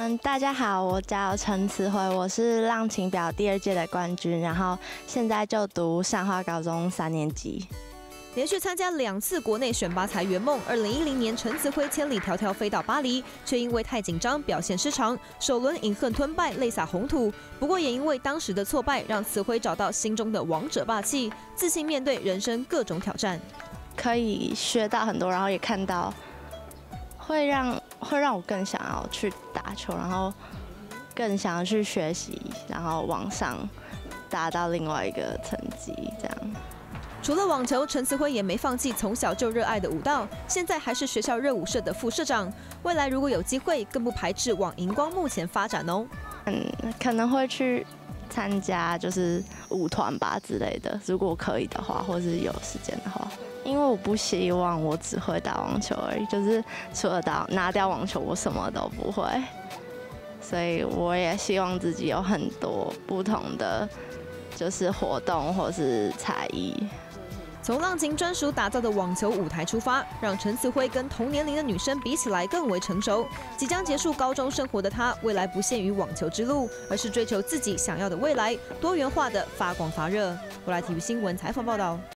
大家好，我叫陈慈辉，我是浪琴表第2届的冠军，然后现在就读善化高中3年级。 连续参加2次国内选拔才圆梦。2010年，陈慈辉千里迢迢飞到巴黎，却因为太紧张，表现失常，首轮饮恨吞败，泪洒红土。不过也因为当时的挫败，让慈辉找到心中的王者霸气，自信面对人生各种挑战。 可以学到很多，然后也看到会让我更想要去打球，然后更想要去学习，然后往上达到另外一个成绩，这样。 除了网球，陈慈辉也没放弃从小就热爱的舞蹈，现在还是学校热舞社的副社长。未来如果有机会，更不排斥往荧光幕前发展哦。 可能会去参加就是舞团吧之类的，如果可以的话，或是有时间的话。因为我不希望我只会打网球而已，就是除了拿掉网球，我什么都不会。所以我也希望自己有很多不同的就是活动或是才艺。 从浪琴专属打造的网球舞台出发，让陈慈辉跟同年龄的女生比起来更为成熟。即将结束高中生活的她，未来不限于网球之路，而是追求自己想要的未来，多元化的发光发热。未来体育新闻采访报道。